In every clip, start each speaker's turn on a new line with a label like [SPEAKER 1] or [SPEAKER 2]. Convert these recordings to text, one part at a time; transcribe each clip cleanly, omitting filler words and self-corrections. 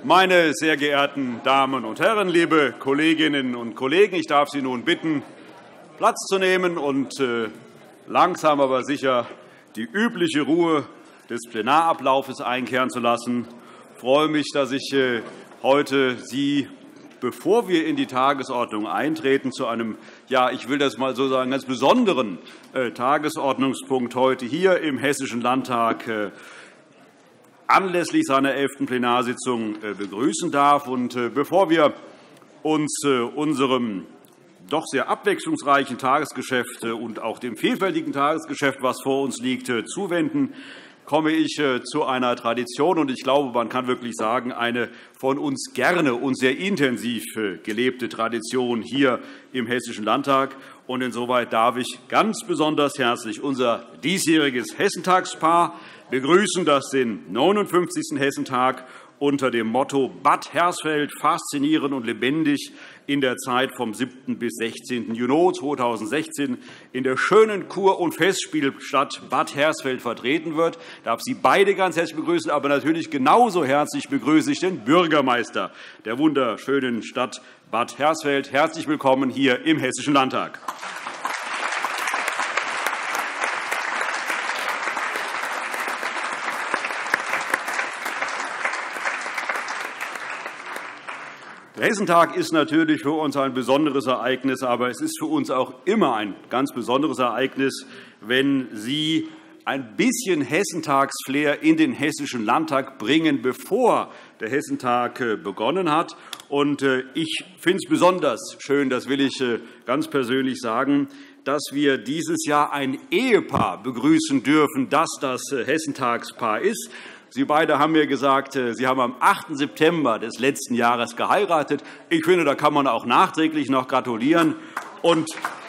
[SPEAKER 1] Meine sehr geehrten Damen und Herren, liebe Kolleginnen und Kollegen, ich darf Sie nun bitten, Platz zu nehmen und langsam aber sicher die übliche Ruhe des Plenarablaufes einkehren zu lassen. Ich freue mich, dass ich heute Sie, bevor wir in die Tagesordnung eintreten, zu einem, ja, ich will das mal so sagen, ganz besonderen Tagesordnungspunkt heute hier im Hessischen Landtag anlässlich seiner 11. Plenarsitzung begrüßen darf. Und bevor wir uns unserem doch sehr abwechslungsreichen Tagesgeschäft und auch dem vielfältigen Tagesgeschäft, das vor uns liegt, zuwenden, komme ich zu einer Tradition, und ich glaube, man kann wirklich sagen, eine von uns gerne und sehr intensiv gelebte Tradition hier im Hessischen Landtag. Und insoweit darf ich ganz besonders herzlich unser diesjähriges Hessentagspaar begrüßen, das den 59. Hessentag unter dem Motto Bad Hersfeld faszinieren und lebendig in der Zeit vom 7. bis 16. Juni 2016 in der schönen Kur- und Festspielstadt Bad Hersfeld vertreten wird. Ich darf Sie beide ganz herzlich begrüßen, aber natürlich genauso herzlich begrüße ich den Bürgermeister der wunderschönen Stadt Bad Hersfeld. Herzlich willkommen hier im Hessischen Landtag. Der Hessentag ist natürlich für uns ein besonderes Ereignis, aber es ist für uns auch immer ein ganz besonderes Ereignis, wenn Sie ein bisschen Hessentagsflair in den Hessischen Landtag bringen, bevor der Hessentag begonnen hat. Ich finde es besonders schön, das will ich ganz persönlich sagen, dass wir dieses Jahr ein Ehepaar begrüßen dürfen, das das Hessentagspaar ist. Sie beide haben mir gesagt, Sie haben am 8. September des letzten Jahres geheiratet. Ich finde, da kann man auch nachträglich noch gratulieren. Und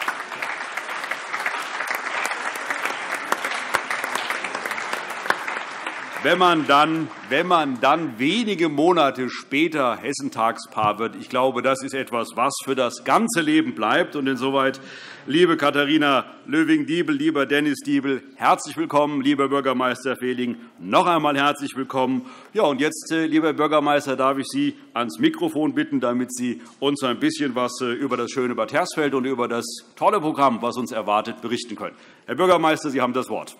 [SPEAKER 1] wenn man dann wenige Monate später Hessentagspaar wird, ich glaube, das ist etwas, was für das ganze Leben bleibt. Und insoweit, liebe Katharina Löwing-Diebel, lieber Dennis Diebel, herzlich willkommen. Lieber Bürgermeister Fehling, noch einmal herzlich willkommen. Ja, und jetzt, lieber Bürgermeister, darf ich Sie ans Mikrofon bitten, damit Sie uns ein bisschen etwas über das schöne Bad Hersfeld und über das tolle Programm, das uns erwartet, berichten können. Herr Bürgermeister, Sie haben das Wort.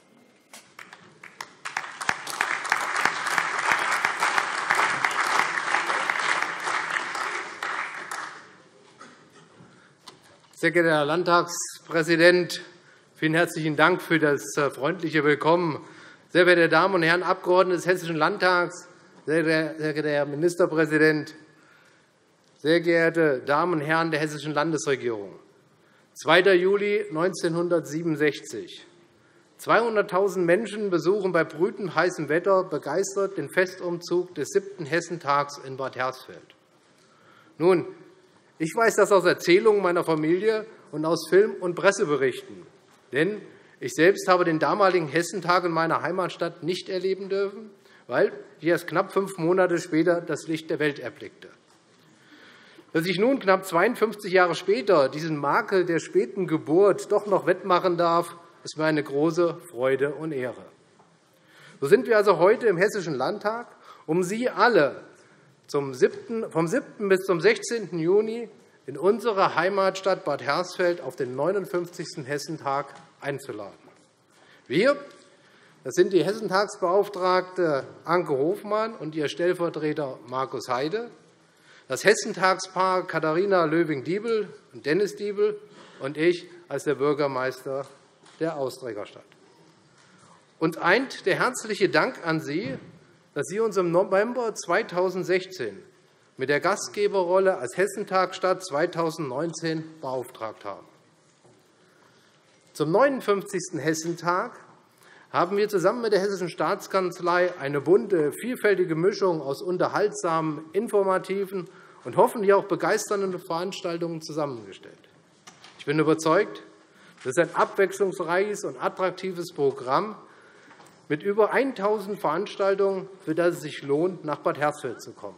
[SPEAKER 2] Sehr geehrter Herr Landtagspräsident, vielen herzlichen Dank für das freundliche Willkommen. Sehr verehrte Damen und Herren Abgeordnete des Hessischen Landtags, sehr geehrter Herr Ministerpräsident, sehr geehrte Damen und Herren der Hessischen Landesregierung! 2. Juli 1967. 200.000 Menschen besuchen bei brütend heißem Wetter begeistert den Festumzug des 7. Hessentags in Bad Hersfeld. Nun, ich weiß das aus Erzählungen meiner Familie und aus Film- und Presseberichten. Denn ich selbst habe den damaligen Hessentag in meiner Heimatstadt nicht erleben dürfen, weil ich erst knapp 5 Monate später das Licht der Welt erblickte. Dass ich nun, knapp 52 Jahre später, diesen Makel der späten Geburt doch noch wettmachen darf, ist mir eine große Freude und Ehre. So sind wir also heute im Hessischen Landtag, um Sie alle vom 7. bis zum 16. Juni in unsere Heimatstadt Bad Hersfeld auf den 59. Hessentag einzuladen. Wir, das sind die Hessentagsbeauftragte Anke Hofmann und ihr Stellvertreter Markus Heide, das Hessentagspaar Katharina Löwing-Diebel und Dennis Diebel und ich als der Bürgermeister der Austrägerstadt. Uns eint der herzliche Dank an Sie, dass Sie uns im November 2016 mit der Gastgeberrolle als Hessentagsstadt 2019 beauftragt haben. Zum 59. Hessentag haben wir zusammen mit der Hessischen Staatskanzlei eine bunte, vielfältige Mischung aus unterhaltsamen, informativen und hoffentlich auch begeisternden Veranstaltungen zusammengestellt. Ich bin überzeugt, das ist ein abwechslungsreiches und attraktives Programm mit über 1.000 Veranstaltungen, für das es sich lohnt, nach Bad Hersfeld zu kommen.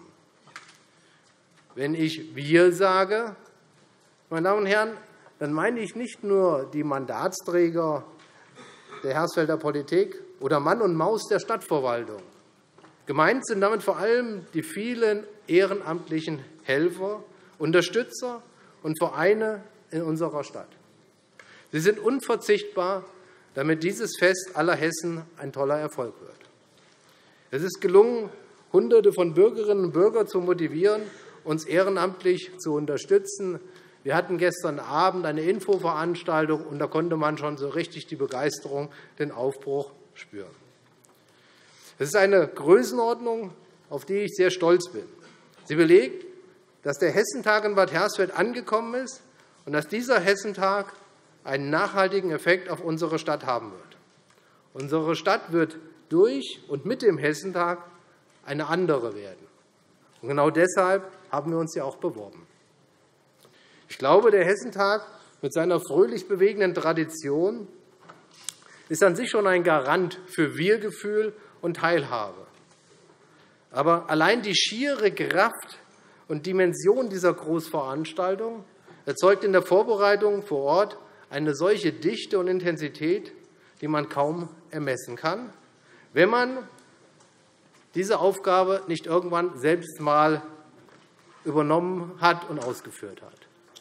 [SPEAKER 2] Wenn ich wir sage, meine Damen und Herren, dann meine ich nicht nur die Mandatsträger der Hersfelder Politik oder Mann und Maus der Stadtverwaltung. Gemeint sind damit vor allem die vielen ehrenamtlichen Helfer, Unterstützer und Vereine in unserer Stadt. Sie sind unverzichtbar, damit dieses Fest aller Hessen ein toller Erfolg wird. Es ist gelungen, Hunderte von Bürgerinnen und Bürgern zu motivieren, uns ehrenamtlich zu unterstützen. Wir hatten gestern Abend eine Infoveranstaltung, und da konnte man schon so richtig die Begeisterung, den Aufbruch spüren. Es ist eine Größenordnung, auf die ich sehr stolz bin. Sie belegt, dass der Hessentag in Bad Hersfeld angekommen ist und dass dieser Hessentag einen nachhaltigen Effekt auf unsere Stadt haben wird. Unsere Stadt wird durch und mit dem Hessentag eine andere werden. Und genau deshalb haben wir uns ja auch beworben. Ich glaube, der Hessentag mit seiner fröhlich bewegenden Tradition ist an sich schon ein Garant für Wir-Gefühl und Teilhabe. Aber allein die schiere Kraft und Dimension dieser Großveranstaltung erzeugt in der Vorbereitung vor Ort eine solche Dichte und Intensität, die man kaum ermessen kann, wenn man diese Aufgabe nicht irgendwann selbst einmal übernommen hat und ausgeführt hat.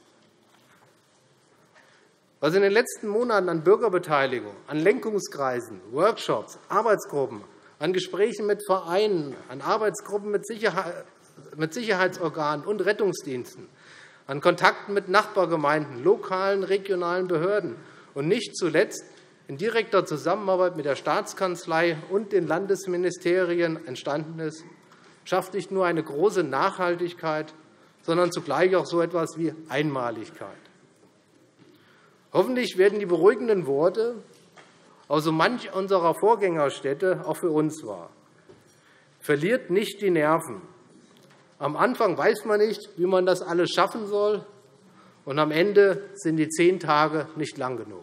[SPEAKER 2] Was in den letzten Monaten an Bürgerbeteiligung, an Lenkungskreisen, Workshops, Arbeitsgruppen, an Gesprächen mit Vereinen, an Arbeitsgruppen mit Sicherheitsorganen und Rettungsdiensten, an Kontakten mit Nachbargemeinden, lokalen, regionalen Behörden und nicht zuletzt in direkter Zusammenarbeit mit der Staatskanzlei und den Landesministerien entstanden ist, schafft nicht nur eine große Nachhaltigkeit, sondern zugleich auch so etwas wie Einmaligkeit. Hoffentlich werden die beruhigenden Worte aus so manch unserer Vorgängerstädte auch für uns wahr. Verliert nicht die Nerven. Am Anfang weiß man nicht, wie man das alles schaffen soll, und am Ende sind die 10 Tage nicht lang genug.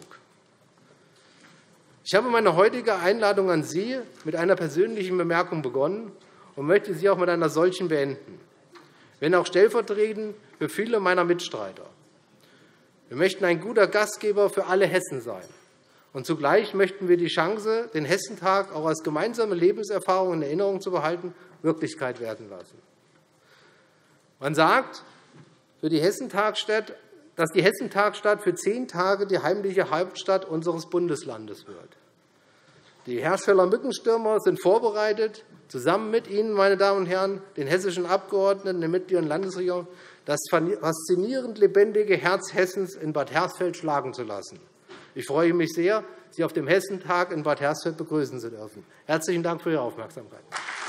[SPEAKER 2] Ich habe meine heutige Einladung an Sie mit einer persönlichen Bemerkung begonnen und möchte sie auch mit einer solchen beenden, wenn auch stellvertretend für viele meiner Mitstreiter. Wir möchten ein guter Gastgeber für alle Hessen sein. Und zugleich möchten wir die Chance, den Hessentag auch als gemeinsame Lebenserfahrung in Erinnerung zu behalten, Wirklichkeit werden lassen. Man sagt, dass die Hessentagsstadt für 10 Tage die heimliche Hauptstadt unseres Bundeslandes wird. Die Hersfelder Mückenstürmer sind vorbereitet, zusammen mit Ihnen, meine Damen und Herren, den hessischen Abgeordneten, den Mitgliedern der Landesregierung, das faszinierend lebendige Herz Hessens in Bad Hersfeld schlagen zu lassen. Ich freue mich sehr, Sie auf dem Hessentag in Bad Hersfeld begrüßen zu dürfen. Herzlichen Dank für Ihre Aufmerksamkeit.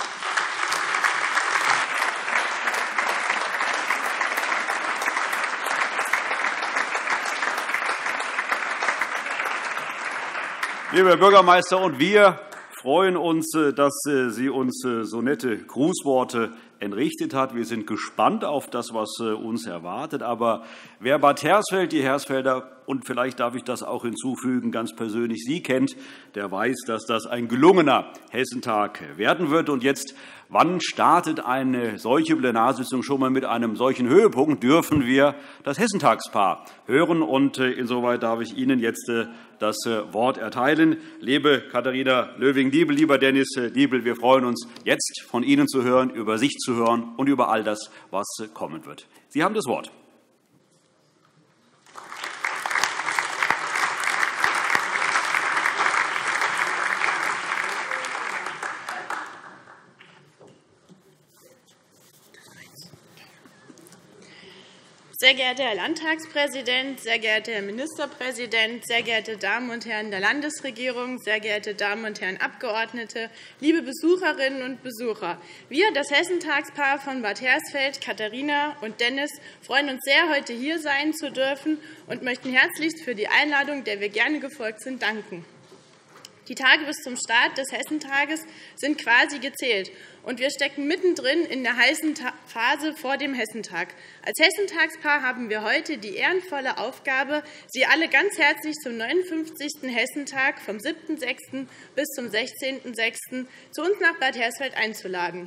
[SPEAKER 1] Lieber Herr Bürgermeister, und wir freuen uns, dass Sie uns so nette Grußworte entrichtet hat. Wir sind gespannt auf das, was uns erwartet. Aber wer Bad Hersfeld, die Hersfelder und vielleicht darf ich das auch hinzufügen, ganz persönlich Sie kennt, der weiß, dass das ein gelungener Hessentag werden wird. Und jetzt, wann startet eine solche Plenarsitzung schon einmal mit einem solchen Höhepunkt, dürfen wir das Hessentagspaar hören. Und insoweit darf ich Ihnen jetzt das Wort erteilen. Liebe Katharina Löwing-Diebel, lieber Dennis Diebel, wir freuen uns, jetzt von Ihnen zu hören, über sich zu hören und über all das, was kommen wird. Sie haben das Wort.
[SPEAKER 3] Sehr geehrter Herr Landtagspräsident, sehr geehrter Herr Ministerpräsident, sehr geehrte Damen und Herren der Landesregierung, sehr geehrte Damen und Herren Abgeordnete, liebe Besucherinnen und Besucher! Wir, das Hessentagspaar von Bad Hersfeld, Katharina und Dennis, freuen uns sehr, heute hier sein zu dürfen und möchten herzlichst für die Einladung, der wir gerne gefolgt sind, danken. Die Tage bis zum Start des Hessentages sind quasi gezählt, und wir stecken mittendrin in der heißen Phase vor dem Hessentag. Als Hessentagspaar haben wir heute die ehrenvolle Aufgabe, Sie alle ganz herzlich zum 59. Hessentag vom 7.6. bis zum 16.6. zu uns nach Bad Hersfeld einzuladen.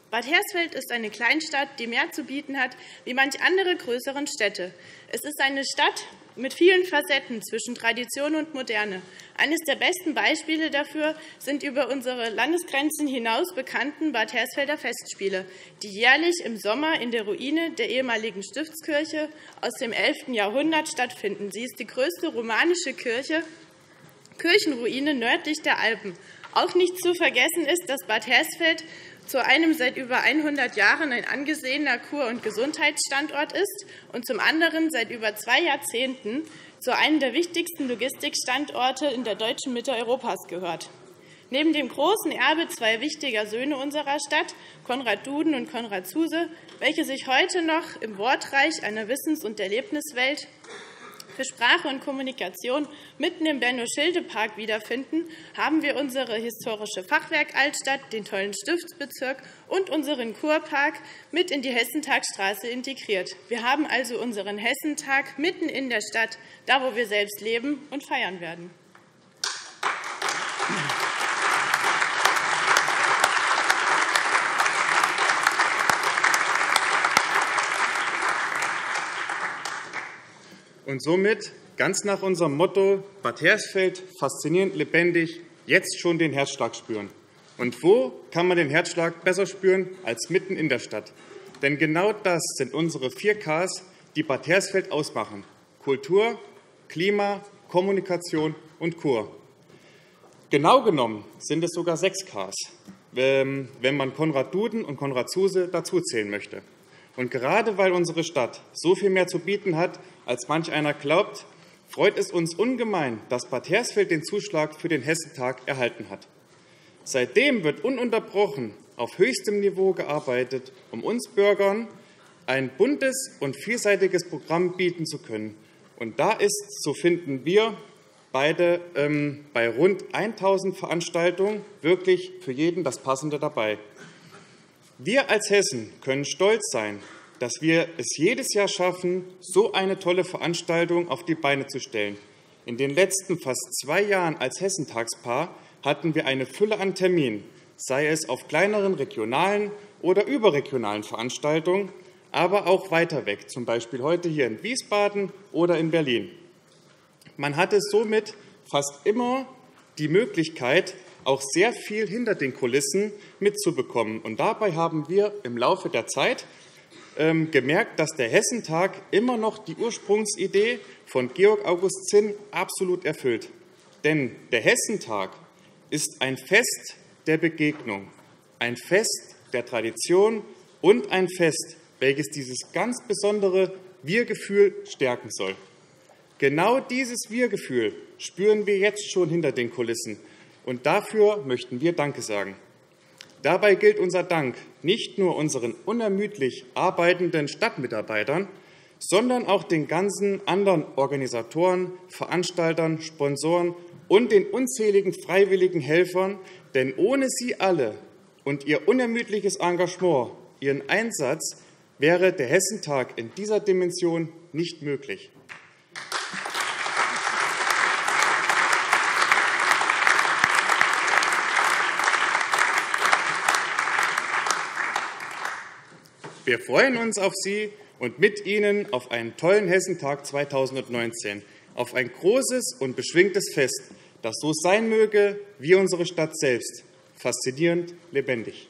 [SPEAKER 3] Bad Hersfeld ist eine Kleinstadt, die mehr zu bieten hat wie manch andere größeren Städte. Es ist eine Stadt mit vielen Facetten zwischen Tradition und Moderne. Eines der besten Beispiele dafür sind über unsere Landesgrenzen hinaus bekannten Bad Hersfelder Festspiele, die jährlich im Sommer in der Ruine der ehemaligen Stiftskirche aus dem 11. Jahrhundert stattfinden. Sie ist die größte romanische Kirchenruine nördlich der Alpen. Auch nicht zu vergessen ist, dass Bad Hersfeld zu einem seit über 100 Jahren ein angesehener Kur- und Gesundheitsstandort ist und zum anderen seit über 2 Jahrzehnten zu einem der wichtigsten Logistikstandorte in der deutschen Mitte Europas gehört. Neben dem großen Erbe 2 wichtiger Söhne unserer Stadt, Konrad Duden und Konrad Zuse, welche sich heute noch im Wortreich einer Wissens- und Erlebniswelt für Sprache und Kommunikation mitten im Benno-Schilde-Park wiederfinden, haben wir unsere historische Fachwerk-Altstadt, den tollen Stiftsbezirk und unseren Kurpark mit in die Hessentagstraße integriert. Wir haben also unseren Hessentag mitten in der Stadt, da wo wir selbst leben und feiern werden.
[SPEAKER 4] Und somit, ganz nach unserem Motto, Bad Hersfeld, faszinierend lebendig, jetzt schon den Herzschlag spüren. Und wo kann man den Herzschlag besser spüren als mitten in der Stadt? Denn genau das sind unsere 4 Ks, die Bad Hersfeld ausmachen. Kultur, Klima, Kommunikation und Kur. Genau genommen sind es sogar 6 Ks, wenn man Konrad Duden und Konrad Zuse dazuzählen möchte. Und gerade weil unsere Stadt so viel mehr zu bieten hat, als manch einer glaubt, freut es uns ungemein, dass Bad Hersfeld den Zuschlag für den Hessentag erhalten hat. Seitdem wird ununterbrochen auf höchstem Niveau gearbeitet, um uns Bürgern ein buntes und vielseitiges Programm bieten zu können. Und da ist, so finden wir beide, bei rund 1.000 Veranstaltungen wirklich für jeden das Passende dabei. Wir als Hessen können stolz sein, dass wir es jedes Jahr schaffen, so eine tolle Veranstaltung auf die Beine zu stellen. In den letzten fast 2 Jahren als Hessentagspaar hatten wir eine Fülle an Terminen, sei es auf kleineren regionalen oder überregionalen Veranstaltungen, aber auch weiter weg, zum Beispiel heute hier in Wiesbaden oder in Berlin. Man hatte somit fast immer die Möglichkeit, auch sehr viel hinter den Kulissen mitzubekommen. Und dabei haben wir im Laufe der Zeit gemerkt, dass der Hessentag immer noch die Ursprungsidee von Georg August Zinn absolut erfüllt. Denn der Hessentag ist ein Fest der Begegnung, ein Fest der Tradition und ein Fest, welches dieses ganz besondere Wir-Gefühl stärken soll. Genau dieses Wir-Gefühl spüren wir jetzt schon hinter den Kulissen. Und dafür möchten wir Danke sagen. Dabei gilt unser Dank nicht nur unseren unermüdlich arbeitenden Stadtmitarbeitern, sondern auch den ganzen anderen Organisatoren, Veranstaltern, Sponsoren und den unzähligen freiwilligen Helfern, denn ohne sie alle und ihr unermüdliches Engagement, ihren Einsatz, wäre der Hessentag in dieser Dimension nicht möglich. Wir freuen uns auf Sie und mit Ihnen auf einen tollen Hessentag 2019, auf ein großes und beschwingtes Fest, das so sein möge wie unsere Stadt selbst, faszinierend lebendig.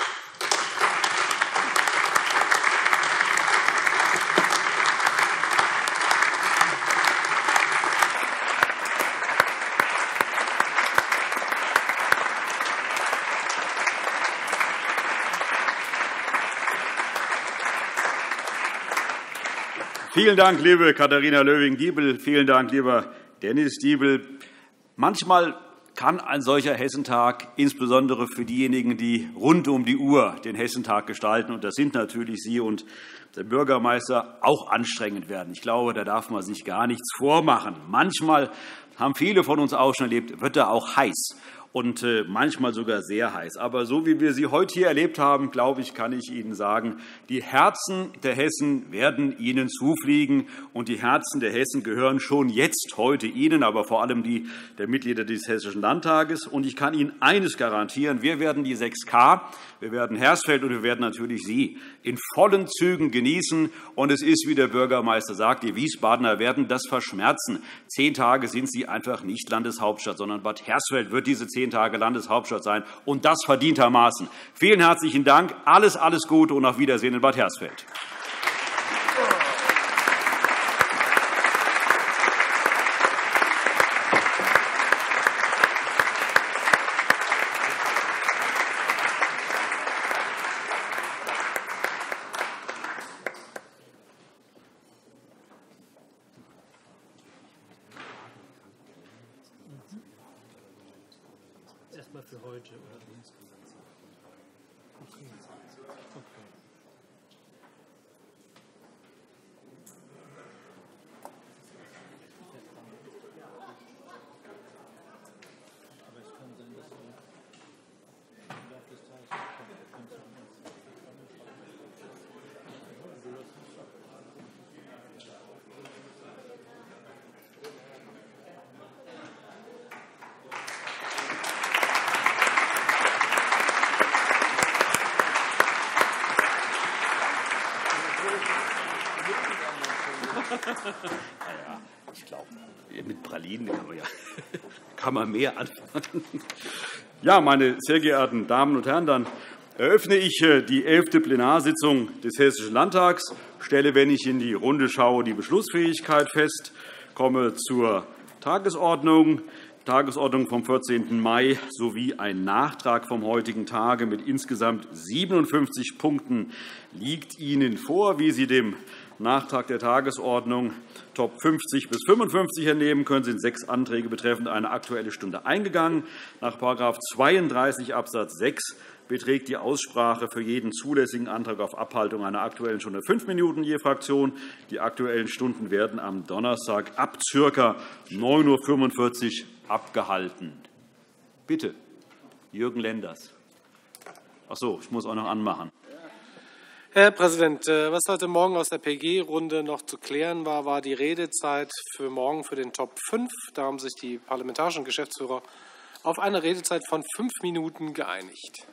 [SPEAKER 1] Vielen Dank, liebe Katharina Löwing-Diebel. Vielen Dank, lieber Dennis Diebel. Manchmal kann ein solcher Hessentag, insbesondere für diejenigen, die rund um die Uhr den Hessentag gestalten, und das sind natürlich Sie und der Bürgermeister, auch anstrengend werden. Ich glaube, da darf man sich gar nichts vormachen. Manchmal haben viele von uns auch schon erlebt, wird er auch heiß. und manchmal sogar sehr heiß. Aber so wie wir sie heute hier erlebt haben, glaube ich, kann ich Ihnen sagen, die Herzen der Hessen werden Ihnen zufliegen, und die Herzen der Hessen gehören schon jetzt heute Ihnen, aber vor allem die der Mitglieder des Hessischen Landtages. Und ich kann Ihnen eines garantieren: Wir werden die 6K, wir werden Hersfeld und wir werden natürlich Sie in vollen Zügen genießen. Und es ist, wie der Bürgermeister sagt, die Wiesbadener werden das verschmerzen. 10 Tage sind sie einfach nicht Landeshauptstadt, sondern Bad Hersfeld wird diese 10 Tage Landeshauptstadt sein, und das verdientermaßen. Vielen herzlichen Dank, alles Gute und auf Wiedersehen in Bad Hersfeld.
[SPEAKER 5] Erstmal für heute.
[SPEAKER 1] Ja, ich glaube, mit Pralinen kann man mehr anfangen. Ja, meine sehr geehrten Damen und Herren, dann eröffne ich die 11. Plenarsitzung des Hessischen Landtags, stelle, wenn ich in die Runde schaue, die Beschlussfähigkeit fest, komme zur Tagesordnung. Tagesordnung vom 14. Mai sowie ein Nachtrag vom heutigen Tage mit insgesamt 57 Punkten liegt Ihnen vor, wie Sie dem Nachtrag der Tagesordnung Top 50 bis 55 entnehmen können, sind 6 Anträge betreffend eine Aktuelle Stunde eingegangen. Nach § 32 Abs. 6 beträgt die Aussprache für jeden zulässigen Antrag auf Abhaltung einer Aktuellen Stunde 5 Minuten je Fraktion. Die Aktuellen Stunden werden am Donnerstag ab ca. 9:45 Uhr abgehalten. Bitte, Jürgen Lenders. Ach so, ich muss auch noch anmachen.
[SPEAKER 6] Herr Präsident, was heute Morgen aus der PG-Runde noch zu klären war, war die Redezeit für morgen für den Top 5. Da haben sich die parlamentarischen Geschäftsführer auf eine Redezeit von 5 Minuten geeinigt.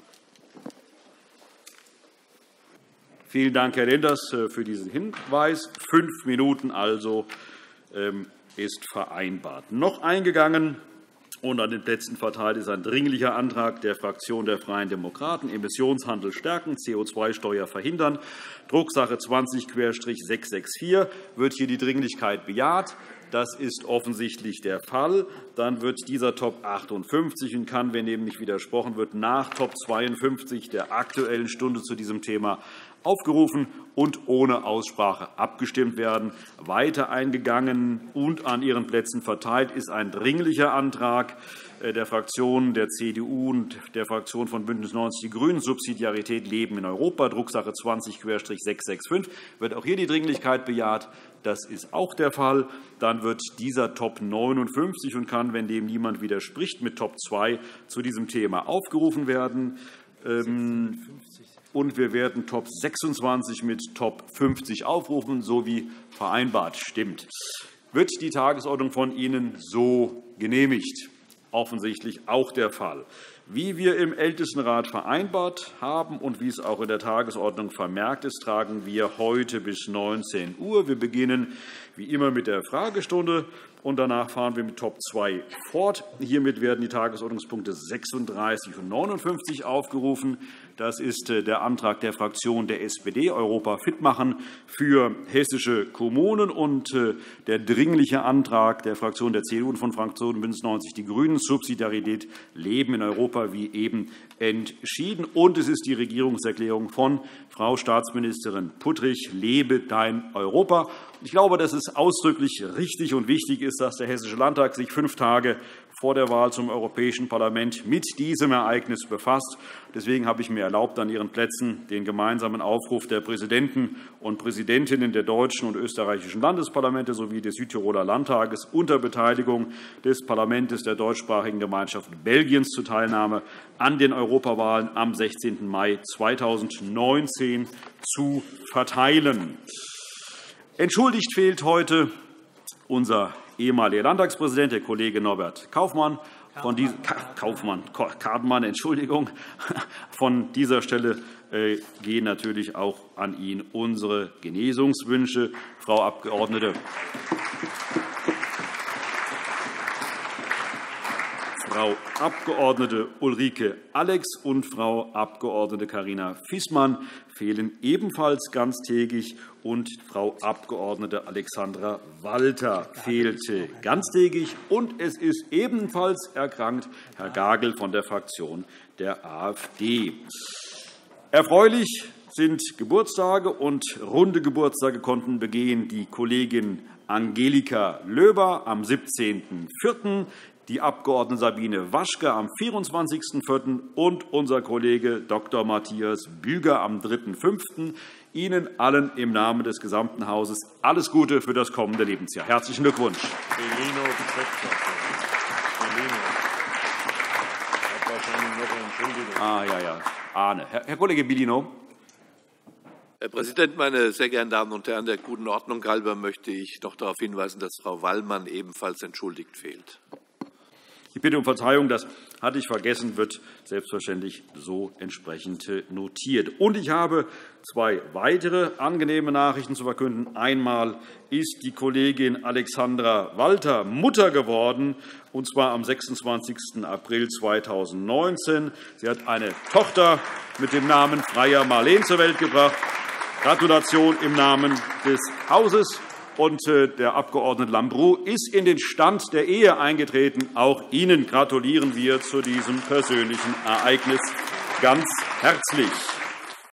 [SPEAKER 1] Vielen Dank, Herr Lenders, für diesen Hinweis. 5 Minuten also ist vereinbart. Noch eingegangen und an den Plätzen verteilt ist ein Dringlicher Antrag der Fraktion der Freien Demokraten, Emissionshandel stärken, CO2-Steuer verhindern, Drucksache 20-664. Wird hier die Dringlichkeit bejaht? Das ist offensichtlich der Fall. Dann wird dieser Top 58 und kann, wenn dem nicht widersprochen wird, nach Top 52 der Aktuellen Stunde zu diesem Thema aufgerufen und ohne Aussprache abgestimmt werden. Weiter eingegangen und an Ihren Plätzen verteilt ist ein Dringlicher Antrag der Fraktionen der CDU und der Fraktion von BÜNDNIS 90 die GRÜNEN, Subsidiarität Leben in Europa, Drucksache 20-665. Wird auch hier die Dringlichkeit bejaht? Das ist auch der Fall. Dann wird dieser Top 59 und kann, wenn dem niemand widerspricht, mit Top 2 zu diesem Thema aufgerufen werden. Und wir werden Top 26 mit Top 50 aufrufen, so wie vereinbart. Stimmt. Wird die Tagesordnung von Ihnen so genehmigt? Offensichtlich auch der Fall. Wie wir im Ältestenrat vereinbart haben und wie es auch in der Tagesordnung vermerkt ist, tragen wir heute bis 19 Uhr. Wir beginnen wie immer mit der Fragestunde, und danach fahren wir mit Top 2 fort. Hiermit werden die Tagesordnungspunkte 36 und 59 aufgerufen. Das ist der Antrag der Fraktion der SPD, Europa fit machen für hessische Kommunen, und der Dringliche Antrag der Fraktion der CDU und von Fraktion BÜNDNIS 90 die GRÜNEN, Subsidiarität Leben in Europa, wie eben entschieden. Und es ist die Regierungserklärung von Frau Staatsministerin Puttrich, Lebe dein Europa. Ich glaube, dass es ausdrücklich richtig und wichtig ist, dass der Hessische Landtag sich 5 Tage vor der Wahl zum Europäischen Parlament mit diesem Ereignis befasst. Deswegen habe ich mir erlaubt, an Ihren Plätzen den gemeinsamen Aufruf der Präsidenten und Präsidentinnen der deutschen und österreichischen Landesparlamente sowie des Südtiroler Landtages unter Beteiligung des Parlaments der deutschsprachigen Gemeinschaft Belgiens zur Teilnahme an den Europawahlen am 16. Mai 2019 zu verteilen. Entschuldigt fehlt heute unser ehemaliger Landtagspräsident, der Kollege Norbert Kaufmann. Kaufmann, Entschuldigung. Von dieser Stelle gehen natürlich auch an ihn unsere Genesungswünsche. Frau Abgeordnete Ulrike Alex und Frau Abg. Carina Fißmann fehlen ebenfalls ganztägig, und Frau Abg. Alexandra Walter fehlte ganztägig. Und es ist ebenfalls erkrankt Herr Gagel von der Fraktion der AfD. Erfreulich sind Geburtstage, und runde Geburtstage konnten begehen die Kollegin Angelika Löber am 17.04., die Abg. Sabine Waschke am 24.04. und unser Kollege Dr. Matthias Büger am 3.05. Ihnen allen im Namen des gesamten Hauses alles Gute für das kommende Lebensjahr. Herzlichen Glückwunsch. Arne. Herr Kollege Bellino.
[SPEAKER 5] Herr Präsident, meine sehr geehrten Damen und Herren! Der guten Ordnung halber möchte ich noch darauf hinweisen, dass Frau Wallmann ebenfalls entschuldigt fehlt.
[SPEAKER 1] Ich bitte um Verzeihung, das hatte ich vergessen, wird selbstverständlich so entsprechend notiert. Und ich habe zwei weitere angenehme Nachrichten zu verkünden. Einmal ist die Kollegin Alexandra Walter Mutter geworden, und zwar am 26. April 2019. Sie hat eine Tochter mit dem Namen Freya Marleen zur Welt gebracht. Gratulation im Namen des Hauses. Und der Abg. Lambrou ist in den Stand der Ehe eingetreten. Auch Ihnen gratulieren wir zu diesem persönlichen Ereignis ganz herzlich.